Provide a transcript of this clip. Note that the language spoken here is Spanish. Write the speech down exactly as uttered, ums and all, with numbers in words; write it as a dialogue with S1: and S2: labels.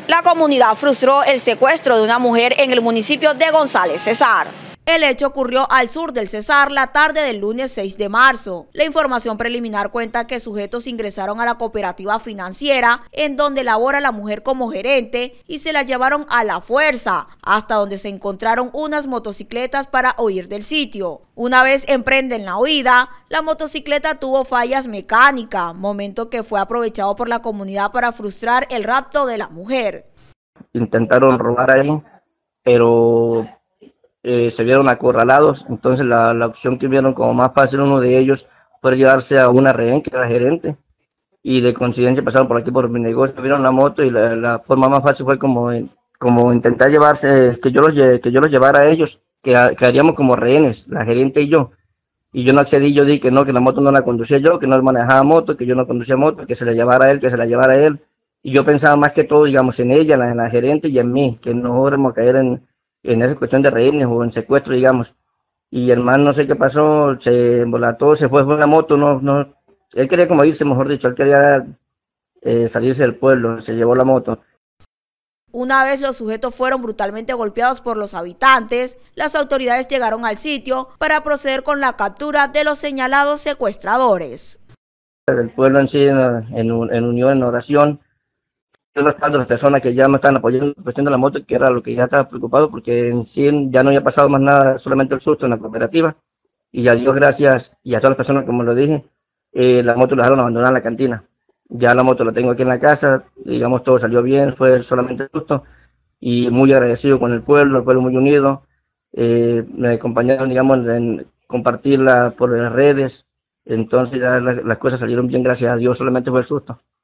S1: La comunidad frustró el secuestro de una mujer en el municipio de González Cesar. El hecho ocurrió al sur del Cesar la tarde del lunes seis de marzo. La información preliminar cuenta que sujetos ingresaron a la cooperativa financiera en donde labora la mujer como gerente y se la llevaron a la fuerza hasta donde se encontraron unas motocicletas para huir del sitio. Una vez emprenden la huida, la motocicleta tuvo fallas mecánicas, momento que fue aprovechado por la comunidad para frustrar el rapto de la mujer.
S2: Intentaron robar ahí, pero Eh, se vieron acorralados, entonces la, la opción que vieron como más fácil uno de ellos fue llevarse a una rehén que era gerente, y de coincidencia pasaron por aquí por mi negocio, vieron la moto y la, la forma más fácil fue como, como intentar llevarse, que yo los que yo los llevara a ellos, que, que haríamos como rehenes, la gerente y yo, y yo no accedí, yo dije que no, que la moto no la conducía yo, que no manejaba moto, que yo no conducía moto, que se la llevara a él, que se la llevara a él, y yo pensaba más que todo, digamos, en ella, en la, en la gerente y en mí, que no fuéramos a caer en en esa cuestión de rehenes o en secuestro, digamos. Y el man no sé qué pasó, se embolató, se fue con la moto, no, no, él quería como irse, mejor dicho, él quería eh, salirse del pueblo, se llevó la moto.
S1: Una vez los sujetos fueron brutalmente golpeados por los habitantes, las autoridades llegaron al sitio para proceder con la captura de los señalados secuestradores.
S2: El pueblo en sí, en, en, en unión, en oración, yo no estaba de las personas que ya me estaban apoyando en la cuestión de la moto, que era lo que ya estaba preocupado, porque en sí ya no había pasado más nada, solamente el susto en la cooperativa, y a Dios gracias, y a todas las personas, como lo dije, eh, la moto la dejaron abandonar en la cantina. Ya la moto la tengo aquí en la casa, digamos, todo salió bien, fue solamente el susto, y muy agradecido con el pueblo, el pueblo muy unido, eh, me acompañaron, digamos, en compartirla por las redes, entonces ya las, las cosas salieron bien, gracias a Dios, solamente fue el susto.